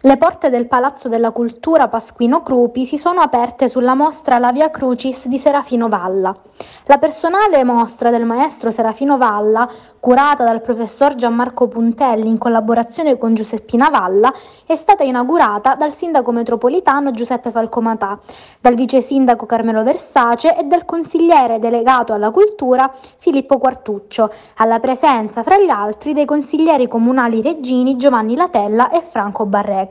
Le porte del Palazzo della Cultura Pasquino Crupi si sono aperte sulla mostra La Via Crucis di Serafino Valla. La personale mostra del maestro Serafino Valla, curata dal professor Gianmarco Puntelli in collaborazione con Giuseppina Valla, è stata inaugurata dal sindaco metropolitano Giuseppe Falcomatà, dal vice sindaco Carmelo Versace e dal consigliere delegato alla cultura Filippo Quartuccio, alla presenza fra gli altri dei consiglieri comunali reggini Giovanni Latella e Franco Barreca.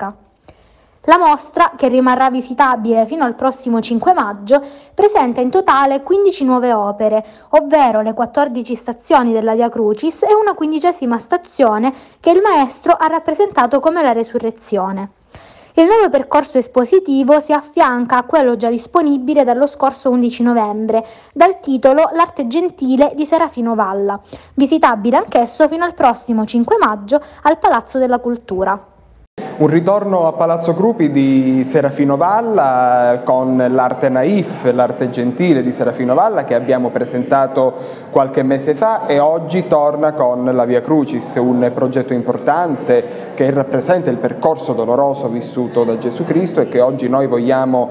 La mostra, che rimarrà visitabile fino al prossimo 5 maggio, presenta in totale 15 nuove opere, ovvero le 14 stazioni della Via Crucis e una 15ª stazione che il maestro ha rappresentato come la Resurrezione. Il nuovo percorso espositivo si affianca a quello già disponibile dallo scorso 11 novembre, dal titolo L'arte gentile di Serafino Valla, visitabile anch'esso fino al prossimo 5 maggio al Palazzo della Cultura. Un ritorno a Palazzo Crupi di Serafino Valla con l'arte naif, l'arte gentile di Serafino Valla che abbiamo presentato qualche mese fa e oggi torna con la Via Crucis, un progetto importante che rappresenta il percorso doloroso vissuto da Gesù Cristo e che oggi noi vogliamo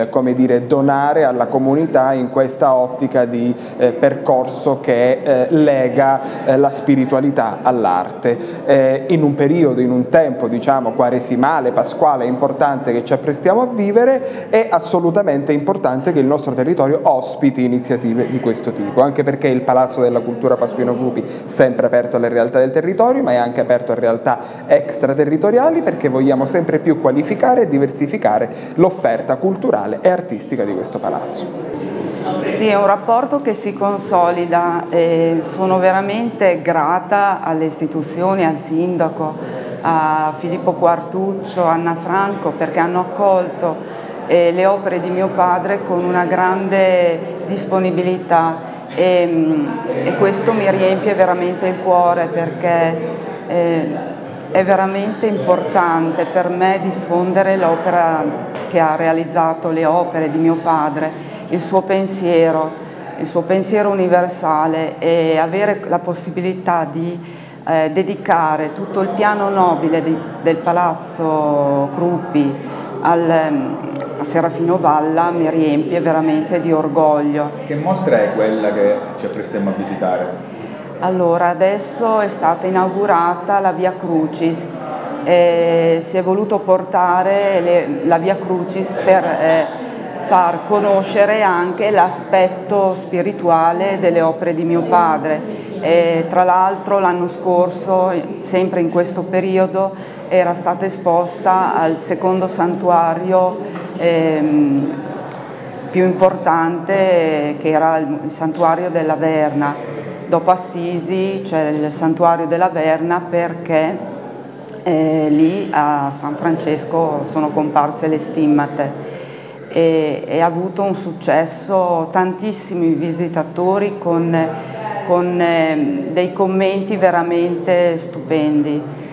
donare alla comunità in questa ottica di percorso che lega la spiritualità all'arte. In un periodo, in un tempo quaresimale, pasquale importante che ci apprestiamo a vivere, è assolutamente importante che il nostro territorio ospiti iniziative di questo tipo, anche perché il Palazzo della Cultura Pasquino Crupi è sempre aperto alle realtà del territorio, ma è anche aperto a realtà extraterritoriali, perché vogliamo sempre più qualificare e diversificare l'offerta culturale e artistica di questo palazzo. Sì, è un rapporto che si consolida e sono veramente grata alle istituzioni, al sindaco, a Filippo Quartuccio, Anna Franco, perché hanno accolto le opere di mio padre con una grande disponibilità e questo mi riempie veramente il cuore, perché è veramente importante per me diffondere l'opera che ha realizzato, le opere di mio padre, il suo pensiero universale, e avere la possibilità di dedicare tutto il piano nobile del Palazzo Crupi a Serafino Valla mi riempie veramente di orgoglio. Che mostra è quella che ci apprestiamo a visitare? Allora, adesso è stata inaugurata la Via Crucis, si è voluto portare la Via Crucis per far conoscere anche l'aspetto spirituale delle opere di mio padre. Tra l'altro l'anno scorso, sempre in questo periodo, era stata esposta al secondo santuario più importante, che era il santuario della Verna. Dopo Assisi c'è il santuario della Verna, perché lì a San Francesco sono comparse le stimmate. E ha avuto un successo, tantissimi visitatori con dei commenti veramente stupendi.